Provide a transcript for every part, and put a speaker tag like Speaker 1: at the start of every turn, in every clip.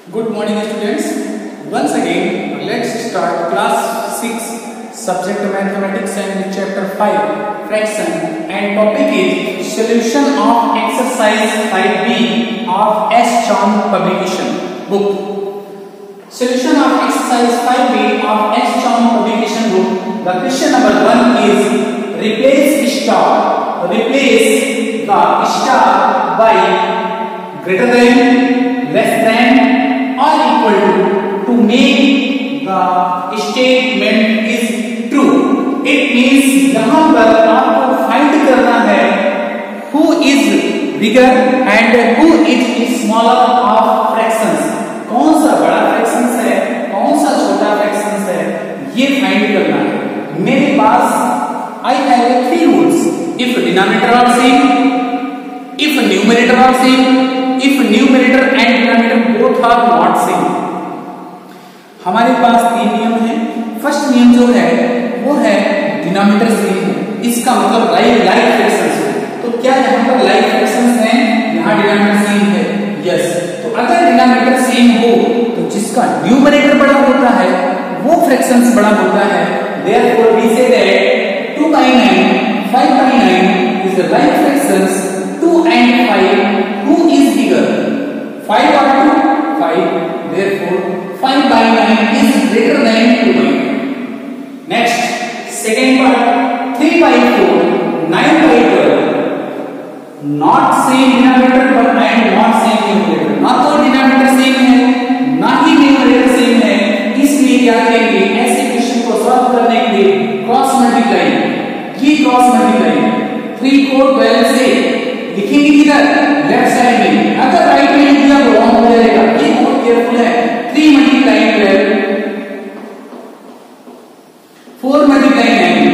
Speaker 1: Good morning students. Once again let's start class 6 subject mathematics and chapter 5 fraction and topic is solution of exercise 5b of S. Chand publication book. Solution of exercise 5b of S. Chand publication book. The question number 1 is replace the star by greater than, less than or equal to make the statement is true. It means यहाँ पर आपको find करना है who is bigger and who is smaller of fractions. कौन सा बड़ा fractions है, कौन सा छोटा fractions है, ये फाइंड करना है. मेरे पास I have 3 rules. If denominator are same, if numerator are same, if numerator and denominator both are not same. हमारे पास 3 नियम हैं. फर्स्ट नियम जो है वो है डिनोमिनेटर सेम है, इसका मतलब लाइक फ्रैक्शंस है. तो क्या यहाँ पर लाइक फ्रैक्शंस हैं, यहाँ डिनोमिनेटर सेम है. यस. तो अगर डिनोमिनेटर सेम हो तो जिसका न्यूमरेटर बड़ा होता है वो फ्रैक्शंस बड़ा होता है. Therefore we say that 2 by 9, 5 by 9 is the like fractions 2 and 5. Who is bigger? 5 or 2? 5. Therefore 5 by 9 is greater than 2 by 9. Next, second part, 3 by 4, 9 by 12. Not same denominator but and not same numerator. ना तो denominator same है, ना ही numerator same है. इसलिए क्या करेंगे, ऐसे question को सॉल्व करने के लिए क्रॉस मल्टीप्लाई. ये क्रॉस मल्टीप्लाई 3 को 12 से लिखेंगे किधर, लेफ्ट साइड में. अगर राइट में लिख दिया तो रॉन्ग हो जाएगा. ये बहुत केयरफुल है. 3 multiply 12, 4 multiply 9,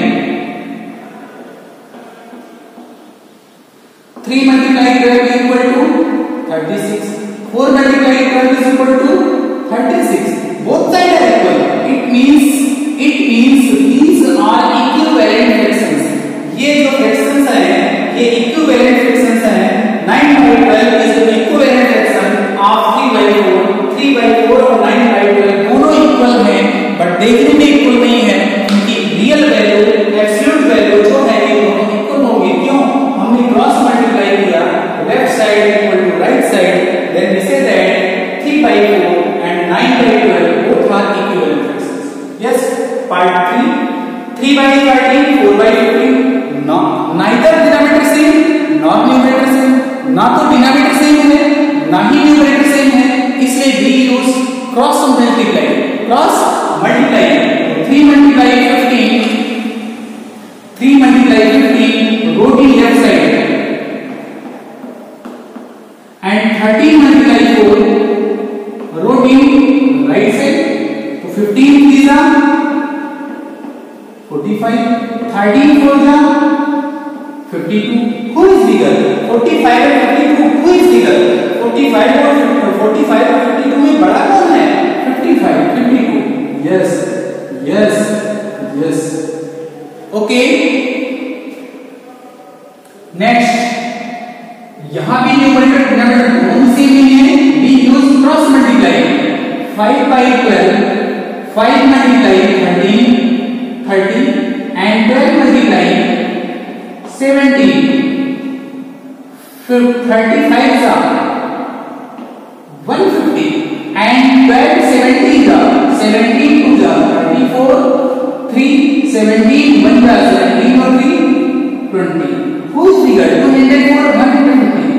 Speaker 1: 3 multiply 12 equal to 36, 4 multiply 12 is equal to 36. Both side are equal. It means these are equivalent fractions. ये जो fractions है ये equivalent fractions है. 9 by 12 is an equivalent fraction of 3 by 4. 3 by 4 और 9 by 12 दोनों equal हैं, but देखने में इक्वल नहीं है क्योंकि रियल वैल्यू, एब्सोल्यूट वैल्यू जो है ये दोनों इक्वल होंगे. क्यों? हमने क्रॉस मल्टीप्लाई किया, left side equal to right side. Then we say that 3 by 4 and 9 by 12 both are equivalent fractions. Yes. Part 3 by 13, 4 by 15. Neither denominator same nor numerator same. ना तो डिनोमिनेटर सेम है ना ही numerator same है, इसलिए we use cross multiply. 3 मल्टीप्लाई 15 go to left side and 13 multiply 4 go to right side. तो 15 3 जा 45, 13 4 जा 52. Who is bigger? 45 और 52. Who is bigger? 45 और 52 में बड़ा कौन है? 55, 52. Yes. Okay. Next, यहाँ भी न्यूमरेटर डिनोमिनेटर दोनों सेम ही है. We use cross multiply. 5 by 12, 5 multiply 30 and 12 multiply 70. 35 is 150 and 12 70 is 17 2 is 34, 3 17 1 is 17 or 3 20. Who is bigger? 204 or 150?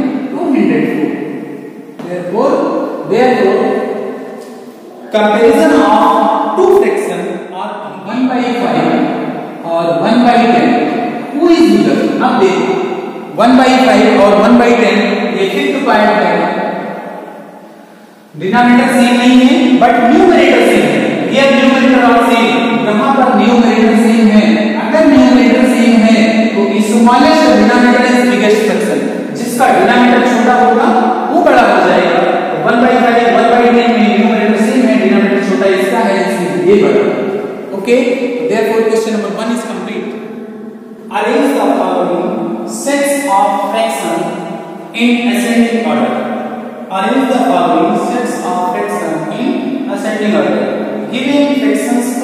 Speaker 1: 204. Therefore comparison of two fractions are 1 by 5 और 1 by 10. Who is bigger? अब देखो 1 by 5 और 1 by 10 ये fifth part है. Denominator same नहीं है but numerator same है. ये न्यूमरेटर और सेम, यहाँ पर न्यूमरेटर सेम है. अगर न्यूमरेटर सेम है तो smallest denominator is biggest fraction. जिसका डिनोमिनेटर छोटा होगा वो बड़ा हो जाएगा. 1 by 5 1 by 10 में न्यूमरेटर सेम है, डिनोमिनेटर छोटा इसका है, इसलिए ये बड़ा. Okay, therefore question number 1 is complete. Arrange the following sets of fraction in ascending order. Arrange the following sets of fraction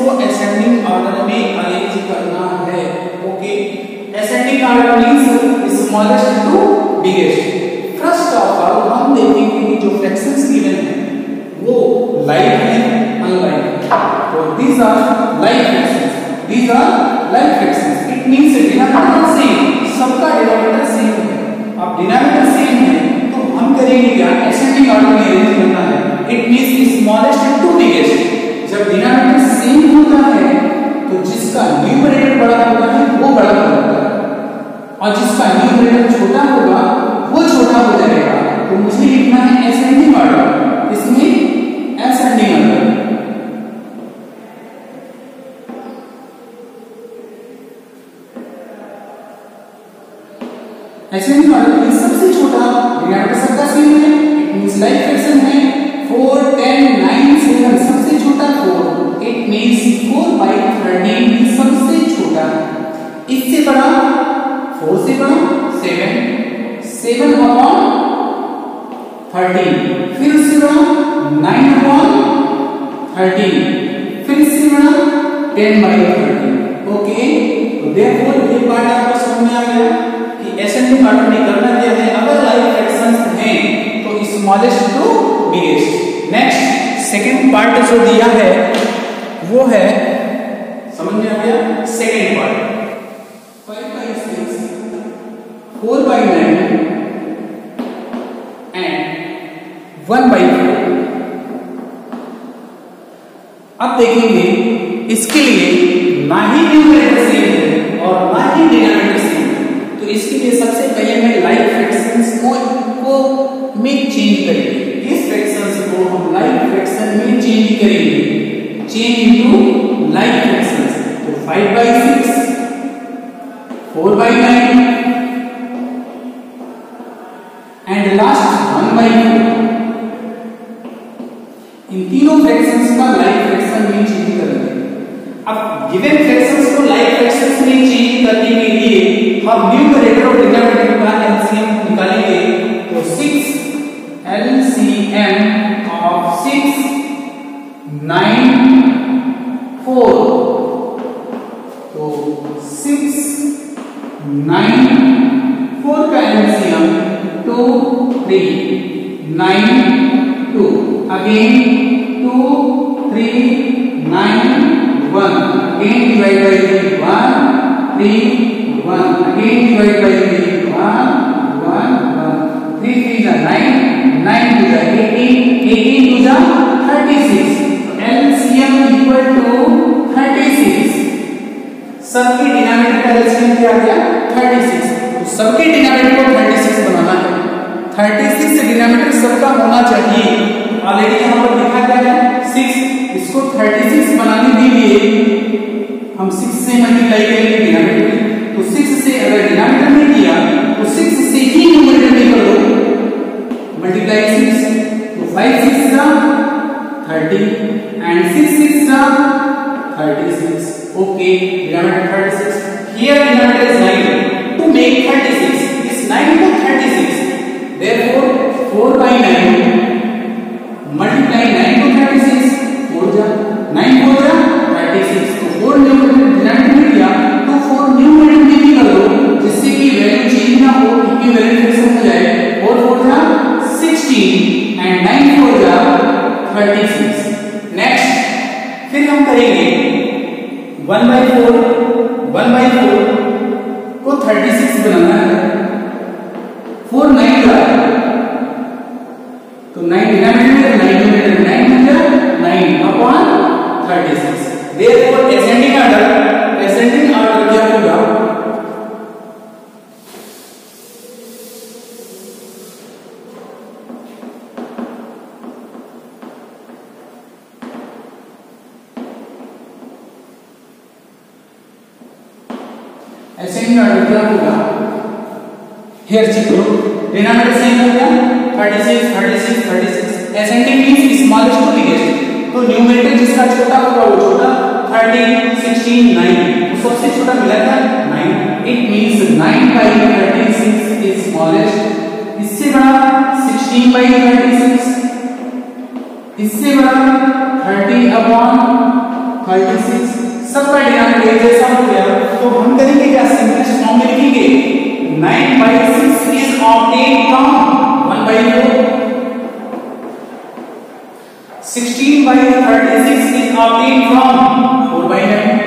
Speaker 1: को असेंडिंग ऑर्डर में अरेंज करना है। Okay, ascending order means smallest to biggest. First of all हम देखेंगे कि जो fractions given है वो लाइक है अनलाइक। तो these are like fractions, these are like fractions, it means denominator same, सबका डिनोमिनेटर सेम है। अब डिनोमिनेटर सेम है तो हम करेंगे क्या, असेंडिंग ऑर्डर में अरेंज करना है। It means smallest to biggest. जब डिनोमिनेटर सेम होता है तो जिसका न्यूमरेटर बड़ा होता है वो बड़ा होता है और जिसका न्यूमरेटर छोटा होगा वो छोटा हो जाएगा। तो मुझे लिखना है असेंडिंग ऑर्डर, इसमें असेंडिंग ऑर्डर। असेंडिंग ऑर्डर में सबसे छोटा डिनोमिनेटर सबका सेम है, इट मींस लाइक फ्रैक्शन है। 4, 10, 9, 7 सबसे छोटा 4, इट मींस 4/13 सबसे छोटा। इससे बड़ा 4 से बड़ा 7, 7/13, फिर उससे बड़ा 9/13, फिर इससे बड़ा 10/13। ओके, तो देयरफॉर ये पार्ट आपको समझ में आ गया कि असेंडिंग ऑर्डर में करना क्या है। अगर लाइक फ्रैक्शंस हैं तो smallest to biggest. Next second part जो दिया है वो है, समझ में आ गया, सेकंड पार्ट 5/6, 4/9 एंड 1/4। अब देखेंगे इसके लिए ना ही न्यूमरेटर सेम है और ना ही डिनोमिनेटर सेम है, तो इसके लिए सबसे पहले मैं लाइक फ्रैक्शंस को में चेंज करेंगे। इस फ्रैक्शंस को हम लाइक फ्रैक्शन में चेंज करेंगे, चेंज इनटू लाइक फ्रैक्शंस। तो 5/6, 4/9 एंड लास्ट 1/4। इन तीनों फ्रैक्शंस का लाइक फ्रैक्शन में चेंज करेंगे। अब गिवन फ्रैक्शंस को लाइक फ्रैक्शंस में चेंज करने के लिए हम न्यूमरेटर और डिनोमिनेटर का एलसीएम निकालेंगे। तो 6 LCM of 6, 9, 4। तो 6, 9, 4 का LCM 2, 3, 9, 2। Again 2, 3, 9, 1। Again divide by 3, 1, 3, 1। Again divide by 3, 1, 1, 1। 3 3 is 9, 9 to the 18, 18 to the 36। LCM equal to 36। सबके डिनोमिनेटर का LCM क्या आ गया, 36। तो सबके डिनोमिनेटर को 36 बनाना है। 36 डिनोमिनेटर सबका होना चाहिए। ऑलरेडी यहाँ पर लिखा गया है 6, इसको 36 बनाने के लिए हम 6 से मल्टीप्लाई करेंगे डिनोमिनेटर। तो 6 से अगर डिनोमिनेटर में किया तो 6 से ही न्यूमरेटर में कर दो, मल्टीप्लाई 6। तो 5 6 जा 30 एंड 6 6 जा 36। Okay, denominator 36। Here denominator is 9 to make 36, this 9 to 36, therefore 4/9 multiply 9 to 36, 4 जा 9 4 जा 36। तो 4 न्यूमरेटर डिनोमिनेटर में किया तो 4 न्यूमरेटर में भी कर दो, जिससे कि वैल्यू चेंज ना हो, इक्विवेलेंट फ्रैक्शन हो जाए। 4 4 जा 16 एंड 9 4 जा 36। नेक्स्ट फिर हम करेंगे 1/4 को 36 बनाना है। 4 9 का तो 9 डिनोमिनेटर 9 न्यूमरेटर 9 हो जाए 9/36। देयरफॉर असेंडिंग ऑर्डर क्या होगा, असेंडिंग ऑर्डर क्या होगा, हियर चेक करो, डिनोमिनेटर सेम हो गया 36 36 36। Ascending means smallest to biggest, तो न्यूमरेटर जिसका छोटा होगा वो छोटा, 30 16 9, तो सबसे छोटा मिला था 9। It means 9/36 is smallest. इससे बड़ा 16/36, इससे बड़ा 30/36 36 सबका डिनोमिनेटर जैसा हो गया तो हम करेंगे क्या सिंपलेस्ट फॉर्म में लिखेंगे 9/6 is obtained from 1/4 16/36 is obtained from 4/9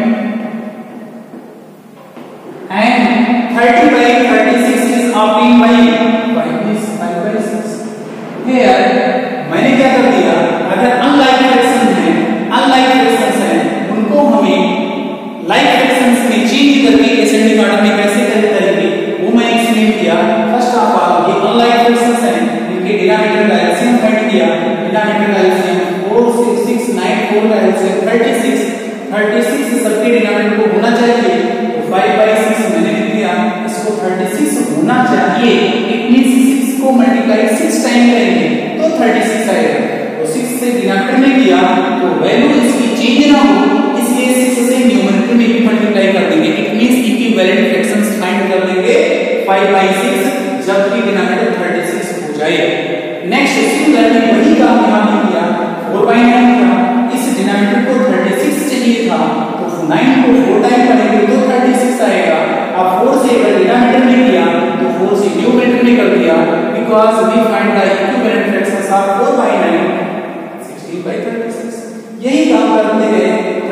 Speaker 1: and 30/36 is obtained by 5/6 here मैंने क्या कर दिया अगर अनलाइक फ्रैक्शंस हैं उनको हमें लाइक फ्रैक्शंस में चेंज करके असेंडिंग ऑर्डर में कैसे करेंगे वो मैं एक्सप्लेन किया फर्स्ट ऑफ ऑल ये अनलाइक फ्रैक्शंस हैं इनके डिनोमिनेटर का एलसीएम फाइंड किया डिनोमिनेटर का एलसीएम 4 6 6 9 4 का एलसीएम 36 सबके डिनोमिनेटर को होना चाहिए तो 5/6 मैंने लिख दिया इसको 36 होना चाहिए इट मींस 6 को मल्टीप्लाई 6 टाइम करेंगे तो 36 आएगा तो 6 से डिनोमिनेटर में किया तो वैल्यू इसकी चेंज ना हो इसलिए 6 से न्यूमरेटर में भी मल्टीप्लाई कर देंगे it means equivalent fractions find कर लेंगे 5/6 जबकि डिनोमिनेटर 36 हो जाए नेक्स्ट सिमिलरली वही काम यहां भी किया 4/9 था इस डिनोमिनेटर को 36 चाहिए था तो 9 को 4 टाइम करेंगे तो 36 आएगा अब 4 से अगर डिनोमिनेटर में किया तो 4 से न्यूमरेटर में कर दिया because we find the equivalent fractions of 4/9 16/36 यही काम करते गए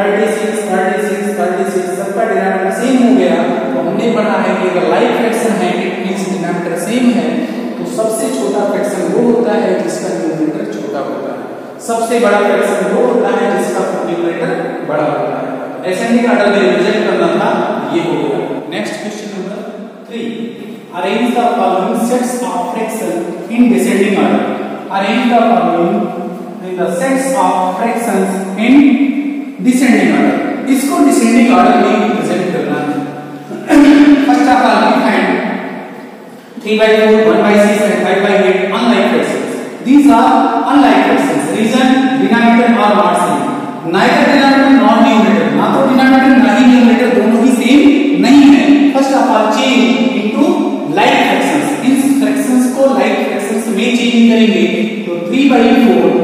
Speaker 1: 36 सबका डिनोमिनेटर सेम हो गया तो हमने पढ़ा है कि अगर लाइक फ्रैक्शन है इट मींस डिनोमिनेटर सेम है तो सबसे छोटा फ्रैक्शन वो होता है जिसका न्यूमरेटर छोटा होता है सबसे बड़ा फ्रैक्शन वो होता है जिसका न्यूमरेटर बड़ा होता है असेंडिंग ऑर्डर में रिप्रेजेंट करना था ये हो गया next question number 3 arrange the following sets of fraction in descending order arrange the following in the sets of fractions in descending order इसको descending order में रिप्रेजेंट करना है first of all we find 3/4 1/6 and 5/8 unlike fractions these are unlike fractions reason denominator are not same neither denominator nor numerator ना तो denominator ना ही numerator दोनों ही same नहीं है first of all change into like fractions इन fractions को like fractions में change करेंगे तो 3/4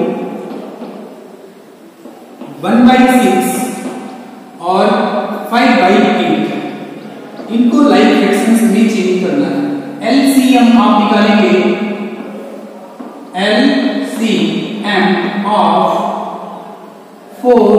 Speaker 1: 1/6 और 5/8 इनको लाइक फ्रैक्शंस में चेंज करना है एलसीएम आप निकालेंगे एलसीएम ऑफ 4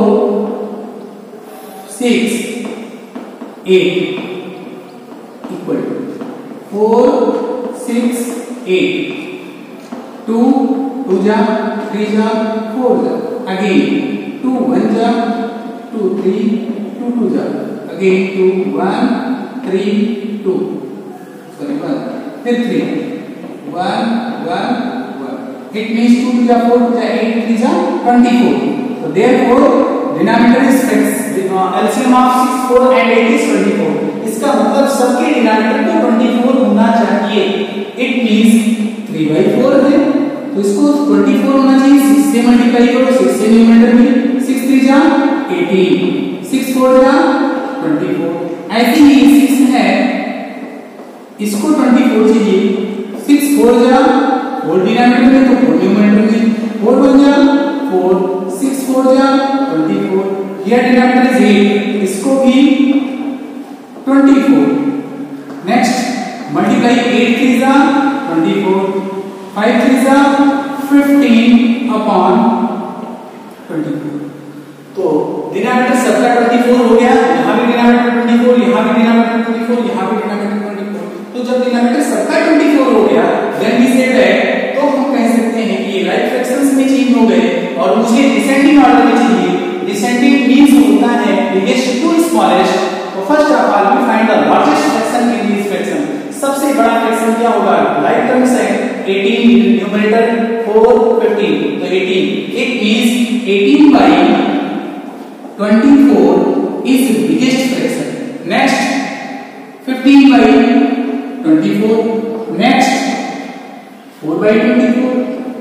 Speaker 1: 6 8 इक्वल 4 6 8 2 2 जा 3 जा 4 जा अगेन 2 1 जा 2 3 2 2 जा again 2 1 3 2 sorry 1 फिर 3 1 1 1 it means 2 2 जा 4 2 जा 8 3 जा 24 so therefore denominator is LCM of 6 4 and 8 is 24 इसका मतलब सबके डिनोमिनेटर को 24 होना चाहिए it means 3/4 है तो इसको 24 होना चाहिए 6 से मल्टीप्लाई करो 6 से न्यूमरेटर में 6 3 जा 18 6 4 जा 24 ऐसे ही 6 है इसको 24 चाहिए 6 4 जा 4 डिनोमिनेटर में तो 4 न्यूमरेटर में 4 1 जा 4 6 4 जा 24 हियर डिनोमिनेटर इज 8 इसको भी 24 नेक्स्ट मल्टीप्लाई 8 3 जा 24 5 3 जा 15 अपॉन 24 तो डिनोमिनेटर सबका 24 हो गया यहां भी डिनोमिनेटर 24 यहां भी डिनोमिनेटर 24 यहां भी डिनोमिनेटर 24 तो जब डिनोमिनेटर सबका 24 हो गया देन वी सेड दैट तो हम कह सकते हैं कि ये राइट फ्रैक्शंस में चेंज हो गए और मुझे डिसेंडिंग ऑर्डर में चाहिए डिसेंडिंग मींस होता है बिगेस्ट टू स्मॉलेस्ट तो first of all we find the largest fraction in this fraction सबसे बड़ा फ्रैक्शन क्या होगा लाइक टर्म्स है 18 न्यूमरेटर 4 15 तो 18 इट मींस 18/24 is biggest fraction next 15/24 next 4/24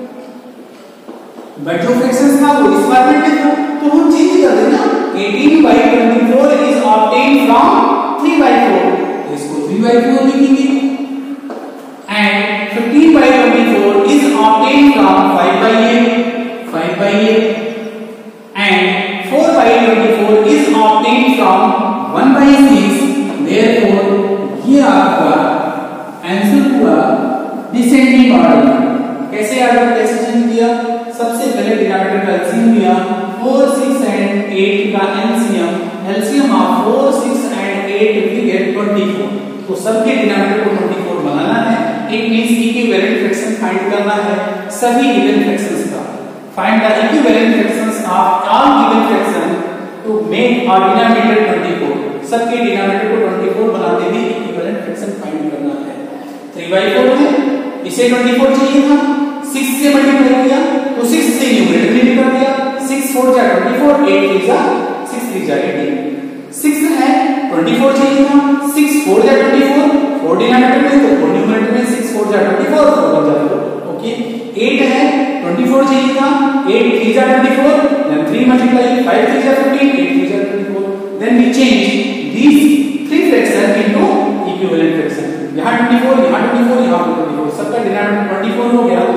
Speaker 1: but जो फ्रैक्शंस था वो इस फॉर्मेट में था तो हम चेंज कर देना 18/24 is obtained from 3/4 तो इसको 3/4 लिखेंगे and 15/24 is obtained from 5/8 and 4/24 from 1/6, therefore ये आपका आंसर हुआ डिसेंडिंग ऑर्डर। कैसे ऑर्डर कैसे चेंज किया? सबसे पहले डिनोमिनेटर का एलसीएम लिया, 4, 6 एंड 8 का LCM of 4, 6 and 8 we get 24। तो सबके डिनोमिनेटर को 24 बनाना है। It means equivalent fraction find करना है सभी इवन फ्रैक्शंस का। Find the equivalent fractions of all given fraction to make our denominator 24। सबके डिनोमिनेटर को 24 बनाते हुए इक्विवेलेंट फ्रैक्शन फाइंड करना है। 3/4 है, इसे 24 चाहिए था, 6 से मल्टीप्लाई किया तो 6 से न्यूमरेटर में निकाल दिया, 6 4 जा 24, 8 3 जा 6 3 जा 18। 6 है 24 चाहिए था, 6 4 जा 24, 4 डिनोमिनेटर में तो 4 न्यूमरेटर में, 6 4 जा 24, 4 जा 4। ओके, 8 है 24 चाहिए था, 8 3 जा 24, then 3 multiply 5 3 जा 15, 8 3 जा 24। then we change these three fraction into equivalent fraction। यहाँ 24, यहाँ 24, यहाँ 24, सबका डिनोमिनेटर 24 हो गया।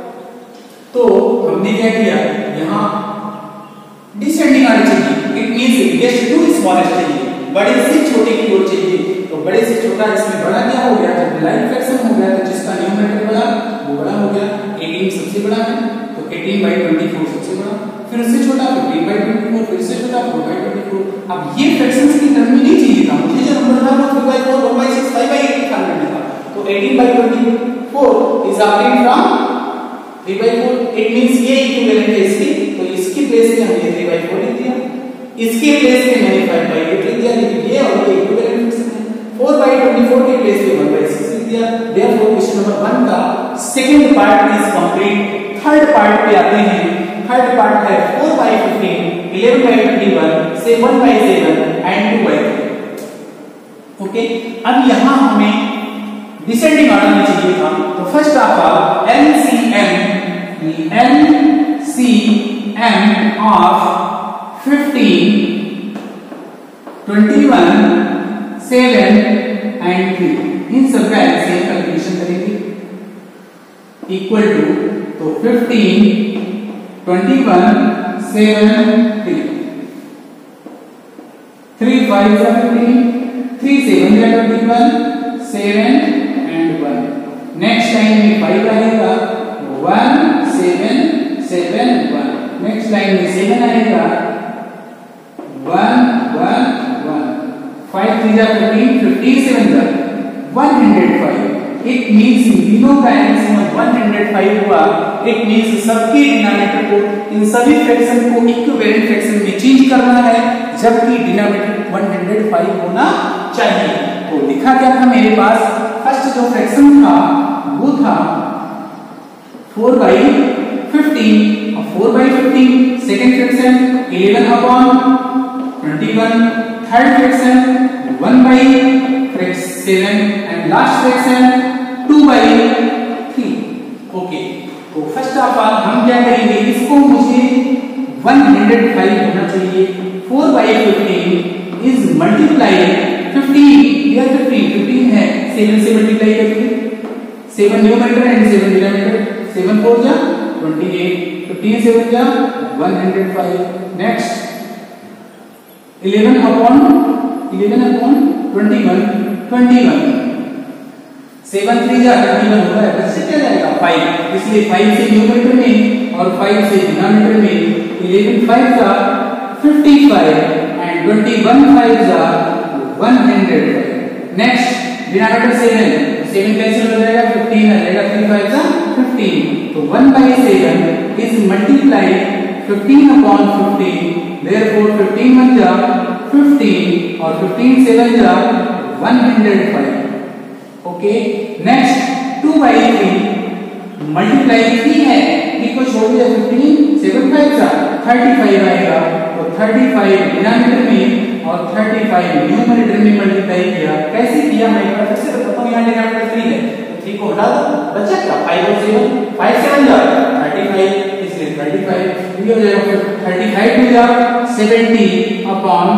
Speaker 1: तो हमने क्या किया, यहाँ डिसेंडिंग ऑर्डर चाहिए। It means biggest to smallest चाहिए, बड़े से छोटे की ओर चाहिए। तो बड़े से छोटा इसमें बड़ा क्या हो गया, जब लाइन फ्रैक्शन हो गया तो जिसका न्यूमरेटर बड़ा वो बड़ा हो गया। 18 सबसे बड़ा है तो 18/24 सबसे बड़ा, फिर उससे छोटा 15/24, फिर उससे छोटा 4/24। अब ये फ्रैक्शंस की टर्म में नहीं चाहिए था मुझे, जो नंबर था वो 3/4, 1/6, 5/8 का नंबर था। तो 18/24 is obtained from 3/4। It means ये इक्विवेलेंट है इसकी, तो इसकी प्लेस पे हमने 3/4 लिख दिया, इसके प्लेस पे मैंने 5/8 लिख दिया, लेकिन ये और ये इक्विवेलेंट है। 4/24 के प्लेस पे 1/6 लिख दिया। देयरफॉर क्वेश्चन नंबर 1 का second part is complete. Third part पे आते हैं। थर्ड पार्ट है 4/15, 11/21 से 1/7 एंड 2/3। ओके, अब यहां हमें डिसेंडिंग ऑर्डर में चाहिए था। तो first of all LCM of 15, 21, 7 and 3, इन सब का एलसीएम कैलकुलेशन करेंगे। इक्वल टू, तो 15, 21, 7, 3, 3 5 जा 15, 3 7 जा 21, 7 एंड 1। नेक्स्ट लाइन में 5 आएगा, 1 7 7 1। नेक्स्ट लाइन में 7 आएगा, 1 1 1। 5 3 जा 15, 15 7 जा 105। इट मींस तीनों का एलसीएम 105 हुआ। इट मींस सबके डिनोमिनेटर को, इन सभी फ्रैक्शन को इक्विवेलेंट फ्रैक्शन में चेंज करना है, जबकि डिनोमिनेटर 105 होना चाहिए। तो लिखा क्या था मेरे पास, फर्स्ट जो फ्रैक्शन था वो था 4/15, और 4/15 second fraction 11/21, third fraction 1/7 and last fraction 2/3। Okay, तो फर्स्ट ऑफ ऑल हम क्या करेंगे, इसको मुझे 105 होना चाहिए। 4/15 इज मल्टीप्लाई 15, यह 15 है, 7 से मल्टीप्लाई करेंगे, 7 न्यूमरेटर एंड 7 डिनोमिनेटर, 7 4 जा 28, 15 7 जा 105। नेक्स्ट 11/21, 21, 7 3 जा 21 होगा, इससे क्या जाएगा 5, इसलिए 5 से न्यूमरेटर में और 5 से डिनोमिनेटर में 11 5 जा 55 एंड 21 5 जा 105। नेक्स्ट डिनोमिनेटर 7 कैंसिल हो जाएगा, 15 आ जाएगा, 3 5 जा 15। तो 1/7 इज मल्टीप्लाई 15/15, देयरफॉर 15 1 जा 15 और 15 7 जा 105। ओके, नेक्स्ट 2/3 मल्टीप्लाई 3 है, 3 को छोड़ दिया 15, 7 5 जा 35 आएगा। तो 35 डिनोमिनेटर में और 35 न्यूमरेटर में मल्टीप्लाई किया। कैसे किया मैं एक बार फिर से बताता हूं। यहाँ डिनोमिनेटर 3 है, 3 को हटा दो, बचा क्या 5 और 7, 5 7 जा 35, इसलिए 35 ये हो जाएगा। 35 में जा 70 अपॉन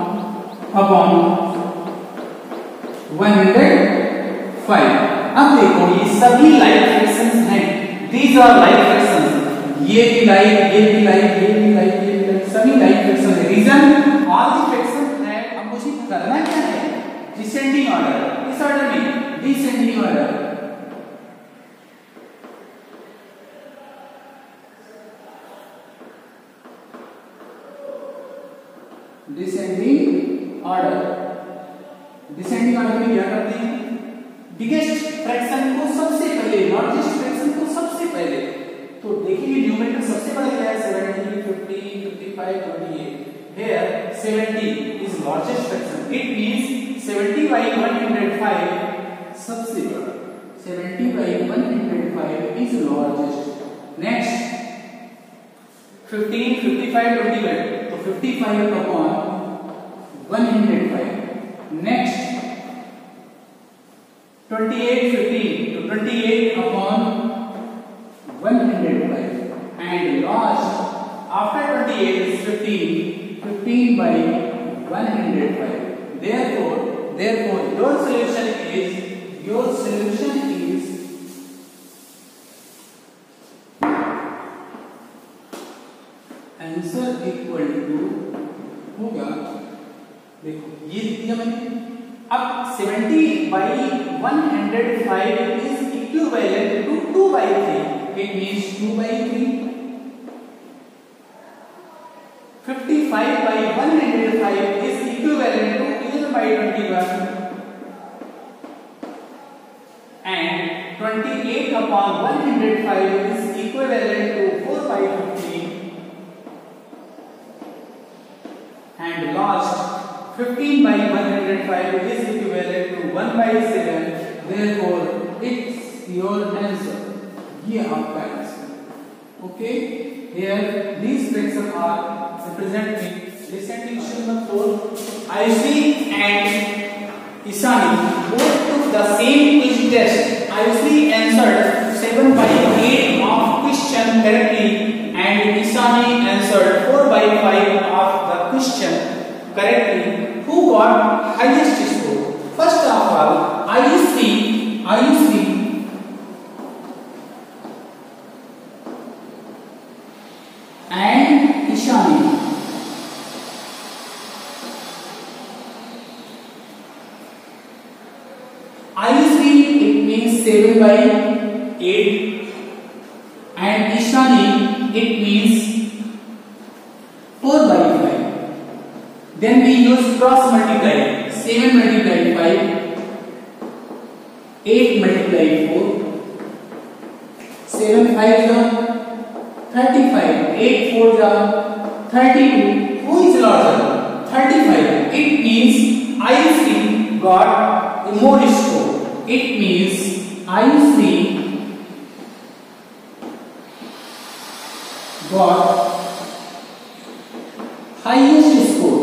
Speaker 1: 105। अब देखो ये सभी लाइक फ्रैक्शंस हैं, दीज आर लाइक फ्रैक्शंस, ये भी लाइक, ये भी लाइक, ये भी लाइक, ये भी लाइक, सभी लाइक फ्रैक्शन है। रीजन ऑल द फ्रैक्शंस हैं डिसेंडिंग ऑर्डर, इस ऑर्डर में descending order, descending order, descending order में क्या करते हैं, बिगेस्ट फ्रैक्शन को सबसे पहले, लार्जेस्ट फ्रैक्शन को सबसे पहले, तो देखिए न्यूमरेटर सबसे बड़ा क्या है, 70, 50, 55, 28, here 70 is largest fraction, it means 70 by 105 सबसे बड़ा, 70 by 105 is largest. Next 15, 55, 21, तो 55 upon 105. Next 28, 15, तो 28 upon 105. And last after 28 is 15, 15 by 105. Therefore your solution is answer equal to होगा, देखो ये दिया मैंने, अब 70 by 105 is equivalent to 2 by 3, it means 2 by 3. 55 by 105 is equivalent to 11 by 21, and 28 upon 105 is equivalent to 4 by 15, and last 15 by 105 is equivalent to 1 by 7. Therefore it's your answer, ये आपका answer. Okay, here these fractions are representing descending number 4. Ayushi and Isani both took the same quiz test. Ayushi answered 7 by 8 of question correctly and Isani answered 4 by 5 of the question correctly. Who got highest score? First of all, Ayushi and Ishani. Ayushi, it means 7 by 8, and Ishani, it means 4 by 5. Then we use cross multiply. 7 multiply 5, 8 multiply 4, 7 5 35, 8 4 32. Who is larger? 35. It means Ayushi got more score. It means Ayushi got highest score.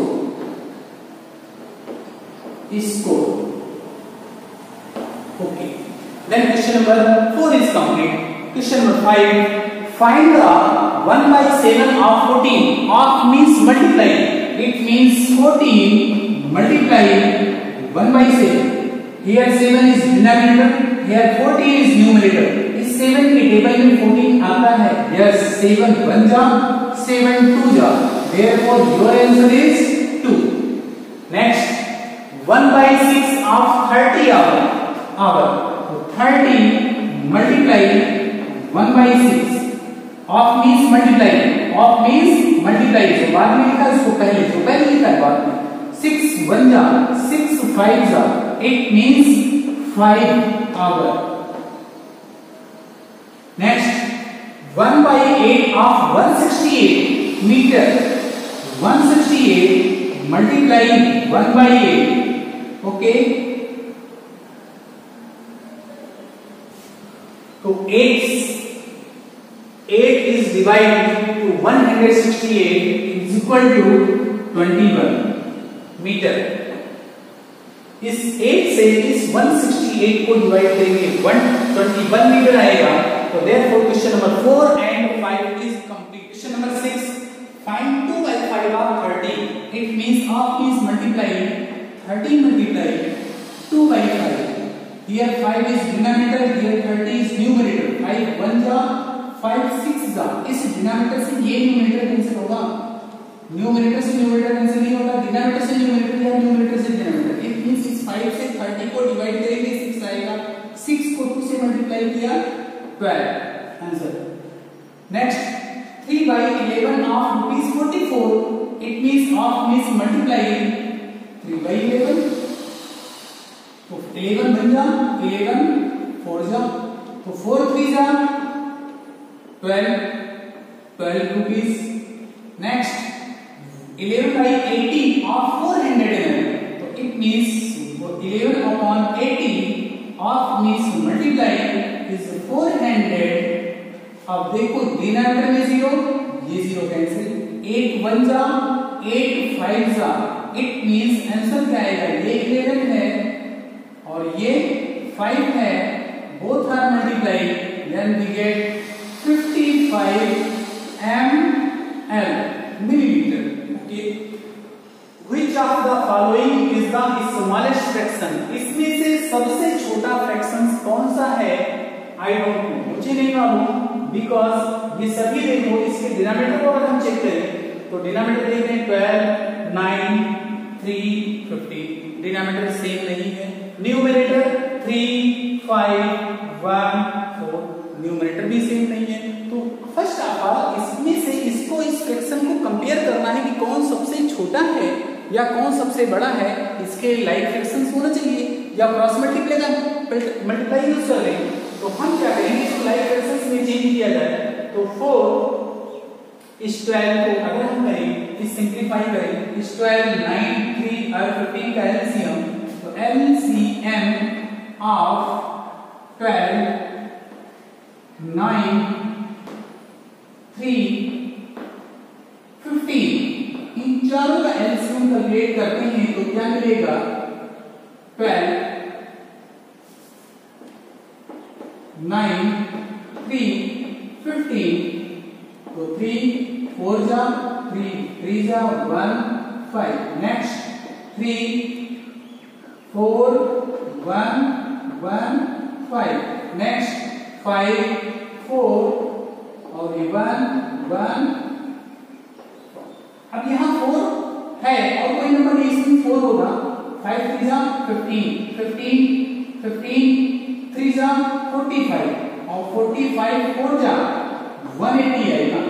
Speaker 1: Okay. Then question number 4 is complete. Question number 5. Find the 1 by 7 of 14. Of means multiply. It means 14 multiply 1 by 7. Here 7 is denominator. Here 14 is numerator. इस 7 के table में 14 आता है. Yes, 7 1 जा, 7 2 जा. Therefore your answer is 2. Next, 1 by 6 of 30 hour. So 30 multiply 1 by 6. Of means multiply. So बाद में लिखा इसको पहले लिखा है बाद में. 6 1 जा, 6 5 जा. It means 5 hour. Next, 1 by 8 of 168 meter. 168 multiply 1 by 8. Okay. So 8 is divided to 168 is equal to 21 meter. इस 8 से इस 168 को डिवाइड करेंगे 121 मीटर आएगा. तो therefore question number 4 and 5 is complete. Question number 6, find 2 by 5 of 30. It means of is multiply 30 multiply 2 by 5. Here 5 is denominator, here 30 is numerator. 5 1 जा, 5 6 जा. इस डिनोमिनेटर से ये न्यूमरेटर कैंसिल होगा. न्यूमरेटर से न्यूमरेटर कैंसिल नहीं होगा. डिनोमिनेटर से न्यूमरेटर या न्यूमरेटर से डिनोमिनेटर. It means 5 5 से 30 को डिवाइड करेंगे 6 आएगा, 6 को 2 से मल्टीप्लाई किया 12 answer. Next 3 by 11 of rupees 44, it means of means multiplying 3 by 11, तो 11 बन जा 11 4 जा, तो 4 3 जा 12 rupees। नेक्स्ट 11 by 80 of 411, तो it means 11 upon 80 of means multiply is 400। अब देखो डिनोमिनेटर में 0, ये 0 कैंसिल, 8 1 जा 8 5 जा, इट मींस आंसर क्या आएगा, ये 11 है और ये 5 है, both are multiply, then we get 55 ml millilitre. Okay, which of the following is the smallest fraction, इसमें से सबसे छोटा फ्रैक्शन कौन सा है, आई डोंट नो, मुझे नहीं मालूम, बिकॉज ये सभी देखो इसके डिनोमिनेटर को अगर हम चेक करें तो डिनोमिनेटर देख रहे हैं 12 9 3 15, डिनोमिनेटर सेम नहीं है, न्यूमरेटर 3 5 1 4, न्यूमरेटर भी सेम नहीं है। तो फर्स्ट ऑफ ऑल इसमें से इसको इस फ्रैक्शन को कंपेयर करना है कि कौन सबसे छोटा है या कौन सबसे बड़ा है, इसके लाइक फ्रैक्शंस होना चाहिए या क्रॉस मल्टीप्लाई यूज कर लेंगे। तो हम क्या करेंगे, इसको लाइक फ्रैक्शंस में चेंज किया जाए तो 4 इस 12 को अगर हम करें इस सिंपलीफाई करें, इस 12 9 3 और 15 का एलसीएम, तो एलसीएम ऑफ 12 9 3 15, इन चारों का एलसीएम कैलकुलेट करते हैं तो क्या मिलेगा, 12 9 3 15, तो 3 4 जा 3 जा 1 5, नेक्स्ट 3 4 1 1 5, नेक्स्ट 5 4 और 1 1। अब यहाँ 4 है और कोई नंबर नहीं, इसमें 4 होगा, 5 3 जा 15 15 15 3 जा 45 और 45 4 जा 180 आएगा,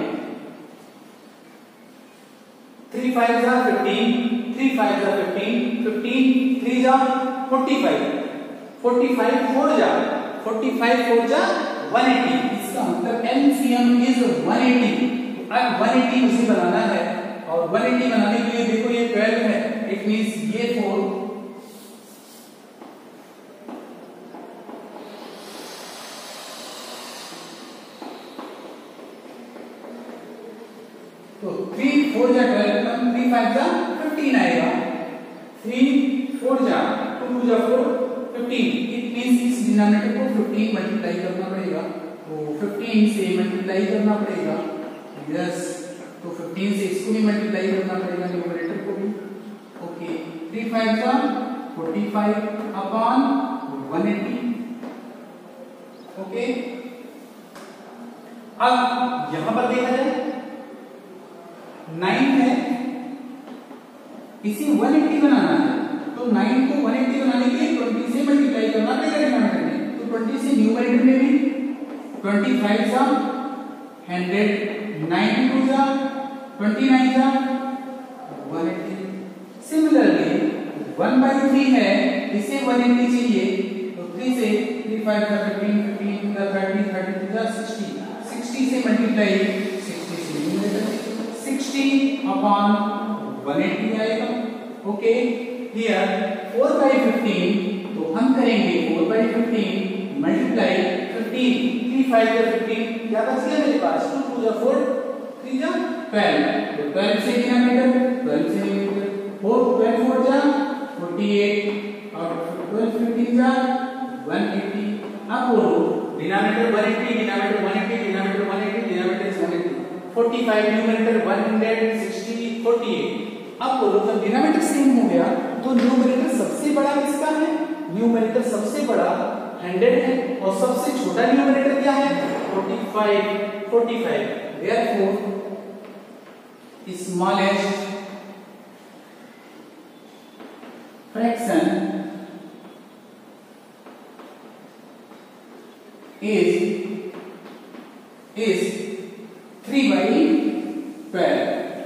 Speaker 1: 3 5 जा 15 3 5 जा 15 15 3 जा 45 45 4 जा 45 4 जा 180, इसका मतलब एलसीएम इज 180। अब 180 उसे बनाना है और 180 बनाने के लिए देखो ये 12 है, इट मींस ये 4 तो 3 4 जा 12, 3 5 जा 15 आएगा, 3 4 जा 2 जा 4 15, इट मींस इस डिनोमिनेटर को 15 मल्टीप्लाई करना पड़ेगा, तो 15 से मल्टीप्लाई करना पड़ेगा, यस, तो 15 से इसको भी मल्टीप्लाई करना पड़ेगा न्यूमरेटर को भी। ओके, 3 5 जा 45 अपॉन 180। ओके, अब यहां पर देखा जाए 9 है, इसी 180 बनाना है, तो 9 को 180 बनाने के लिए 20 से मल्टीप्लाई करना पड़ेगा डिनोमिनेटर में, तो 20 से न्यूमरेटर में भी 25 जा 100, 92 जा 29 जा 180। सिमिलरली 1/3 है, इसे 180 चाहिए, तो 3 से 3 5 जा 15 15 जा 30 30 जा 60 60 से मल्टीप्लाई 60 से न्यूमरेटर 60 अपॉन 180 आएगा। ओके, हियर 4/15, तो हम करेंगे 4/15 मल्टीप्लाई 15, 3 5 जा 15, क्या बच गया मेरे पास, 2 2 जा 4 3 जा 12, तो 12 से डिनोमिनेटर 12 से न्यूमरेटर, 4 12 4 जा 48 और 12 15 जा 180। अब बोलो denominator 180 denominator 180 denominator 180 denominator 180, 45 numerator 160 48। अब बोलो जब डिनोमिनेटर सेम हो गया तो न्यूमरेटर सबसे बड़ा किसका है, न्यूमरेटर सबसे बड़ा 100 है और सबसे छोटा न्यूमरेटर क्या है 45। Therefore smallest fraction is 3/12।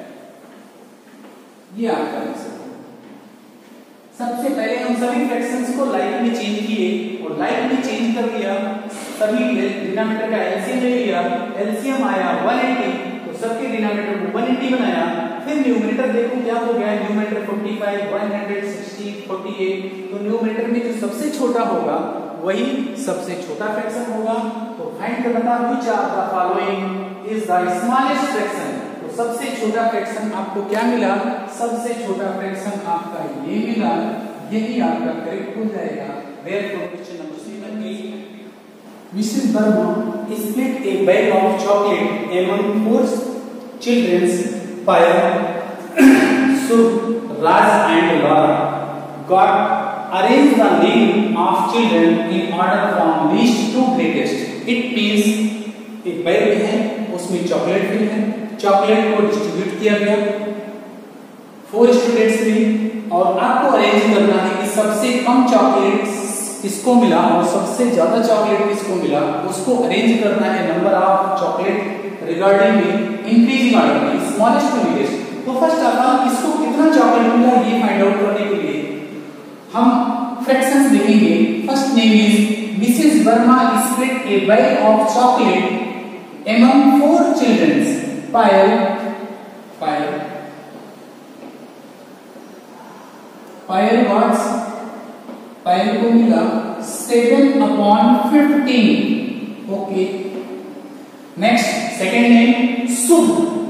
Speaker 1: ये आपका आंसर है। सबसे पहले हम सभी फ्रैक्शंस को लाइक में चेंज किए और लाइक में चेंज कर दिया, सभी डिनोमिनेटर का एलसीएम ले लिया, एलसीएम आया 180, तो सबके डिनोमिनेटर को 180 बनाया। फिर न्यूमरेटर देखो क्या हो गया, न्यूमरेटर 45, 160, 48, तो न्यूमरेटर में जो सबसे छोटा होगा वही सबसे छोटा फ्रैक्शन होगा। तो फाइंड करना which of the following is the smallest fraction. तो सबसे छोटा फ्रैक्शन आपको क्या मिला, सबसे छोटा फ्रैक्शन आपका ये मिला, यही आपका करेक्ट हो जाएगा। Therefore question number 7 Mrs. Verma split a bag of chocolate among 4 children by Sub, Raj and Laura. God arrange the name of children in order from least to greatest. It means एक bag है, उसमें chocolate भी है, chocolate को distribute किया गया 4 students में, और आपको अरेंज करना है कि सबसे कम चॉकलेट किसको मिला और सबसे ज्यादा चॉकलेट किसको मिला, उसको अरेंज करना है नंबर ऑफ चॉकलेट रिगार्डिंग में इंक्रीजिंग ऑर्डर में स्मॉलेस्ट टू बिगेस्ट। तो फर्स्ट ऑफ ऑल किसको कितना चॉकलेट मिला ये फाइंड आउट करने के लिए हम फ्रैक्शंस देखेंगे। First name is Mrs Verma split a bag of chocolate among 4 children. Payal को मिला 7/15। Okay, next second name Shubh,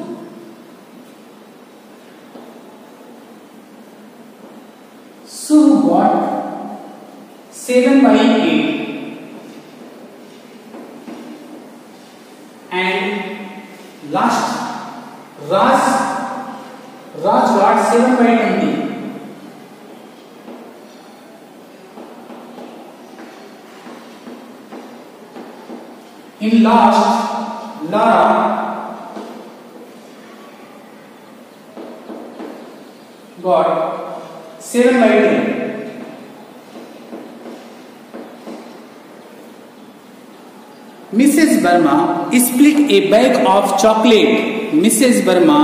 Speaker 1: got 7/8 and last Raj got 7/20। In last Lara got 7/10। Mrs. Verma split a bag of chocolate. Mrs. Verma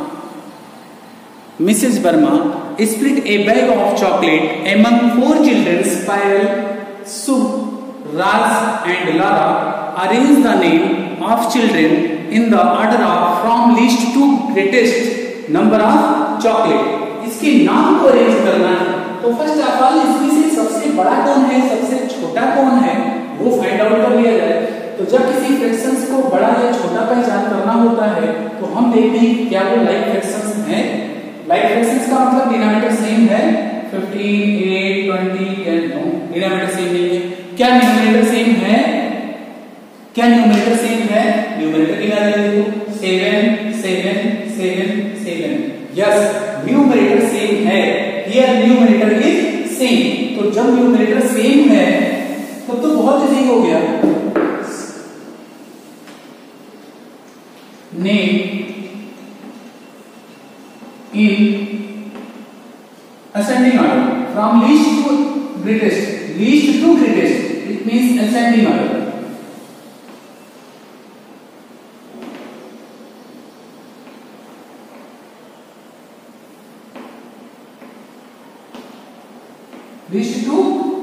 Speaker 1: split a bag of chocolate among 4 children. Payal, Sub, Raj and Lara. Arrange the name of children in the order of from least to greatest number of chocolate. इसके नाम को arrange करना है। तो first of all इसमें से सबसे बड़ा कौन है, सबसे छोटा कौन है, वो फाइंड आउट कर लिया जाए। तो जब किसी फ्रैक्शंस को बड़ा या छोटा पहचान करना होता है तो हम देखते हैं क्या वो लाइक फ्रैक्शंस हैं। लाइक फ्रैक्शंस का मतलब डिनोमिनेटर सेम है, 15, 8, 20, 10, नो डिनोमिनेटर सेम नहीं है। क्या न्यूमरेटर सेम है, न्यूमरेटर की वैल्यू देखो 7 7 7 7। यस, न्यूमरेटर सेम है, हियर न्यूमरेटर इज सेम। तो जब न्यूमरेटर सेम है तब तो बहुत इजी हो गया। Name in ascending order from least to greatest, it means ascending order। least to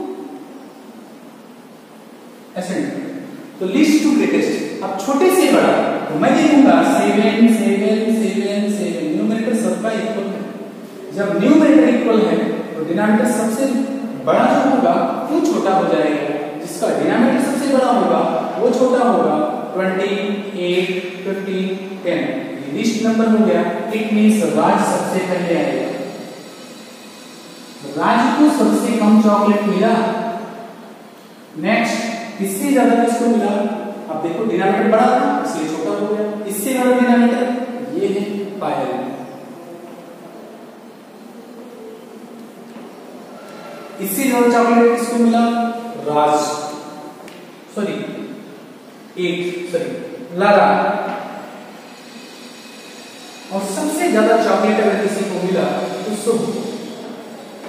Speaker 1: ascending, तो least to greatest। अब छोटे से बड़ा तो मैं देखूंगा 7 7 7 7, न्यूमरेटर सबका इक्वल है। जब न्यूमरेटर इक्वल है तो डिनोमिनेटर सबसे बड़ा जो होगा वो छोटा हो जाएगा, जिसका डिनोमिनेटर सबसे बड़ा होगा वो छोटा होगा। 28 15 10 लिस्ट नंबर हो गया। इट मींस राज सबसे पहले आएगा। राज को सबसे कम चॉकलेट मिला। नेक्स्ट इससे ज्यादा किसको मिला, अब देखो डिनोमिनेटर बड़ा था इसलिए छोटा हो गया। इससे बड़ा डिनोमिनेटर ये है पायल। इससे ज्यादा चॉकलेट किसको मिला, राज, लारा। और सबसे ज्यादा चॉकलेट अगर किसी को मिला तो शुभ।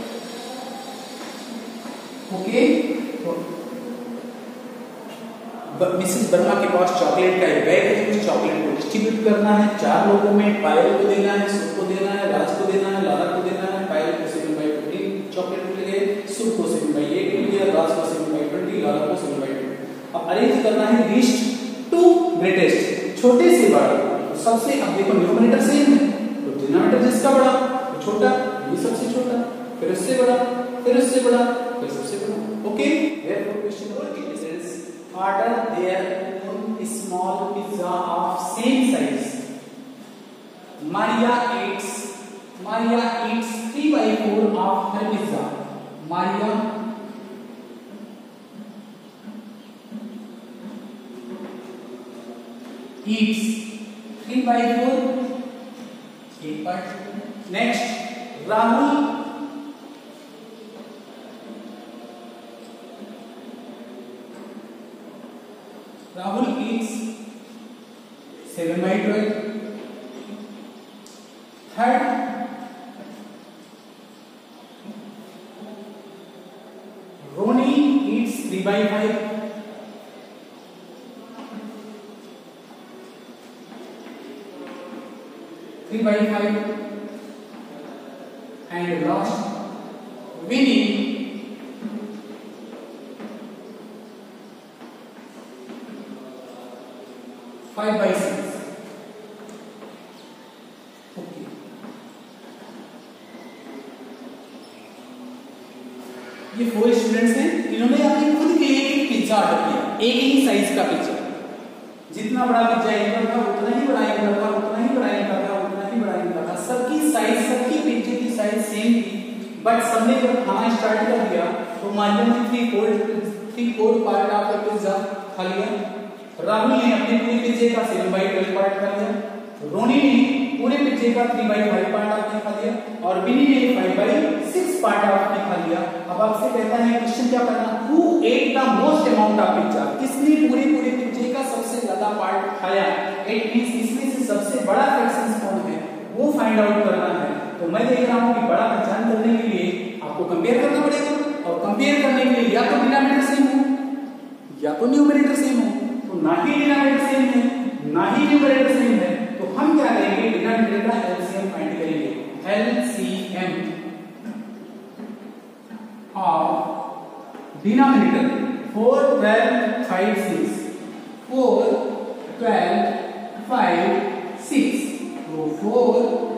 Speaker 1: ओके, मिसेस वर्मा के पास चॉकलेट का एक बैग है, उस चॉकलेट को डिस्ट्रीब्यूट करना है 4 लोगों में, पायल को देना है, सुख को देना है, राज को देना है, लाला को देना है। पायल को 7/20 चॉकलेट मिल गए, सुख को 7/8 मिल गया, राज को 7/20, लाला को 7/20। अब अरेंज करना है लीस्ट टू ग्रेटेस्ट, छोटे से बड़ा। तो सबसे, अब देखो न्यूमरेटर सेम है तो डिनोमिनेटर जिसका बड़ा तो छोटा, ये सबसे छोटा, फिर उससे बड़ा, फिर उससे बड़ा, फिर सबसे बड़ा। Okay, therefore question number 8 is order their own small pizza of same size. Maria eats 3/4 of her pizza. Maria eats 3/4, एक part. Next Rahul eats 7/12। Third Ronnie eats 3/5। and last Winnie five by six। Okay, ये 4 students हैं, इन्होंने अपने खुद के लिए एक pizza order किया, एक ही साइज का पिज्जा। जितना बड़ा पिज्जा इनका था उतना ही बड़ा इनका था, उतना ही बड़ा इनका था, उतना ही बड़ा इनका था। सबकी साइज, सबकी पिज्जे की साइज सेम थी, बट सबने जब खाना स्टार्ट कर दिया तो मारिया ने 3/4 पार्ट ऑफ द पिज्जा खा लिया। राहुल ने अपने पूरे पिज्जे का 7/12 पार्ट खा लिया, रोनी ने पूरे पिज्जे का 3/5 पार्ट आपने खा लिया, और विनी ने 5/6 पार्ट आपने खा लिया। अब आपसे कहता है क्वेश्चन क्या करना, who ate the most amount of pizza, किसने पूरे पिज्जे का सबसे ज्यादा पार्ट खाया। इट मींस इसमें से सबसे बड़ा फ्रैक्शन कौन है वो फाइंड आउट करना है। तो मैं देख रहा हूं कि बड़ा पहचान करने के लिए आपको कंपेयर करना पड़ेगा, और कंपेयर करने के लिए या तो डिनोमिनेटर सेम हो या तो न्यूमरेटर सेम हो। तो ना ही डिनोमिनेटर सेम है ना ही न्यूमरेटर सेम है, तो हम क्या करेंगे, डिनोमिनेटर का एलसीएम फाइंड करेंगे। एलसीएम ऑफ डिनोमिनेटर 4, 12, 5, 6, 4, 12, 5, 6, तो 4,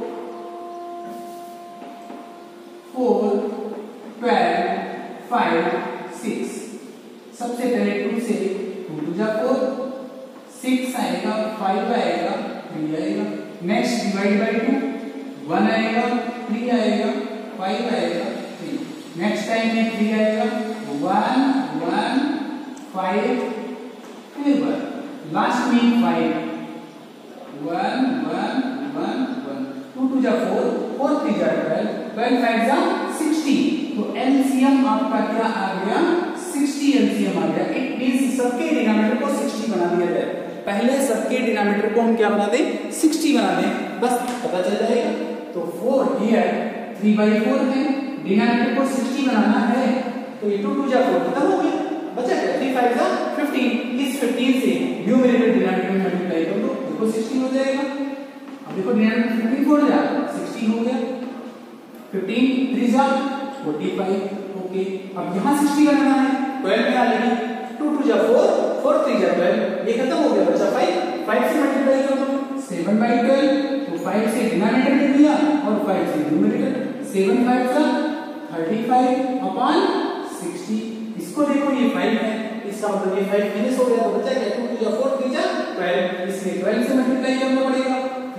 Speaker 1: 12, 5, 6। सबसे पहले 2 से 2 जा 4, 6 आएगा, 5 आएगा, 3 आएगा। नेक्स्ट डिवाइड बाय 2, 1 आएगा, 3 आएगा, 5 आएगा, 3। नेक्स्ट टाइम में 3 आएगा, 1, 1, 5, फिर 1, लास्ट में 5, 1, 1, 1, 1, 2 जा 4, 4 3 जा 12, 12 5 जा 60। तो एलसीएम आपका क्या आ गया, 60 एलसीएम आ गया। इट मींस सबके डिनोमिनेटर को 60 बना दिया जाए। पहले सबके डिनोमिनेटर को हम क्या बना दें, 60 बना दें, बस पता चल जाएगा। तो 4 हियर 3/4 है, डिनोमिनेटर को 60 बनाना है, तो ये 2 जा 4 खत्म हो गया, बचा क्या 3 5 जा 15। इस 15 से न्यूमरेटर डिनोमिनेटर में मल्टीप्लाई कर दो, देखो 60 हो जाएगा। अब देखो डिनोमिनेटर 15 4 जा 60 हो गया, 15 3 जा 45। ओके, अब यहाँ 60 बनाना है, 12 में ऑलरेडी 2 जा 4, 4 3 जा 12, ये खत्म हो गया, बचा 5 से मल्टीप्लाई कर दो 7/12। तो 5 से डिनोमिनेटर ले लिया और 5 से न्यूमरेटर, 7 5 जा 35 अपॉन 60। इसको देखो ये 5 है, इसका मतलब ये 5 फिनिश हो गया, तो बचा क्या 2 जा 4 3 जा 12। इसलिए 12 से मल्टीप्लाई करना पड़ेगा,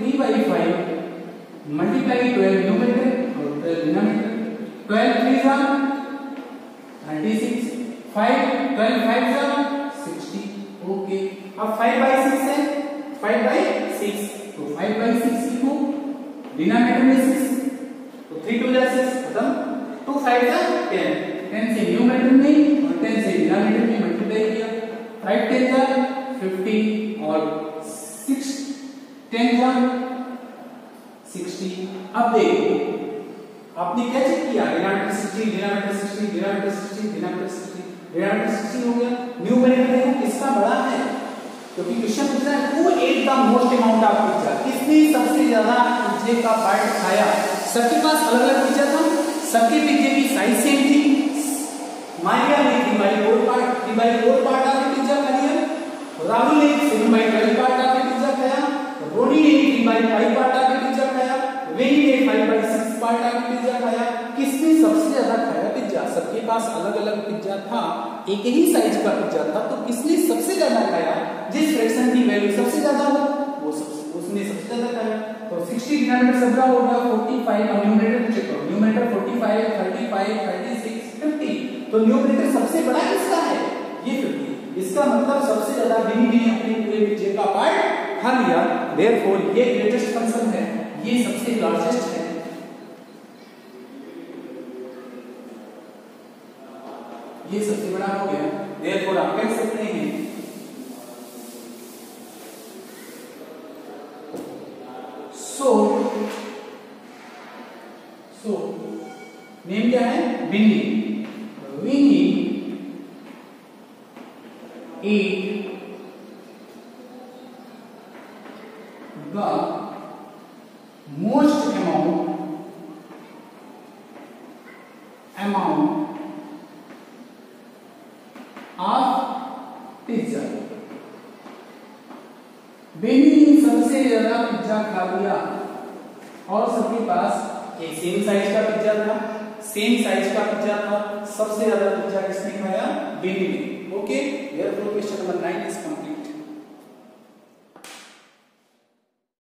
Speaker 1: 3/5 मल्टीप्लाई 12 न्यूमरेटर और 12 डिनोमिनेटर, 12 3 जा 36, 5 12 5 जा 60। ओके, अब 5/6 है, 5/6, तो 5/6 लिखो, डिनोमिनेटर में 6, तो 3 2 जा 6 खत्म, 2 5 जा 10, 10 से न्यूमरेटर में और 10 से डिनोमिनेटर में मल्टीप्लाई किया, 5 10 जा 50 और 6 10 जा 60। अब देखो आपने क्या चेक किया, denominator 60 denominator 60 denominator 60 denominator 60 denominator 60 हो गया, न्यूमरेटर किसका बड़ा है, क्योंकि क्वेश्चन पूछ रहा है who ate the most amount of pizza, किसने सबसे ज्यादा पिज्जे का पार्ट खाया। सबके पास अलग अलग पिज्जा था, सबके पिज्जे की साइज सेम थी। मारिया ने 3/4 पार्ट ऑफ पिज्जा खा लिया, राहुल ने 7/12 पार्ट ऑफ पिज्जा खाया, रोनी ने 3/5 पार्ट ऑफ पिज्जा खाया, वेनी ने 5/6 पार्ट ऑफ पिज्जा खाया। किसने सबसे ज्यादा खाया पिज्जा? सबके पास अलग अलग पिज्जा था, एक ही साइज का पिज्जा था, तो किसने सबसे ज्यादा खाया? जिस फ्रैक्शन की वैल्यू सबसे ज्यादा हो उसने सबसे ज्यादा खाया। तो 60 डिनोमिनेटर सबका हो गया 45 और न्यूमरेटर चेक करो, न्यूमरेटर 45 35 36 50, तो न्यूमरेटर सबसे बड़ा किसका है? ये 50। इसका मतलब सबसे ज्यादा बिनी ने अपने पूरे पिज्जे का पार्ट खा लिया, देयरफॉर ये ग्रेटेस्ट फंक्शन है, ये सबसे लार्जेस्ट है। ये सबसे बड़ा हो गया, देयरफॉर आप कह सकते हैं सो नेम क्या है? विनी। विनी ate the most amount of pizza। Beni ने सबसे ज्यादा पिज्जा खा लिया और सबके पास एक सेम साइज का पिज्जा था, सबसे ज्यादा पिज्जा किसने खाया? बेनी ने। Okay, therefore question number 9 is complete.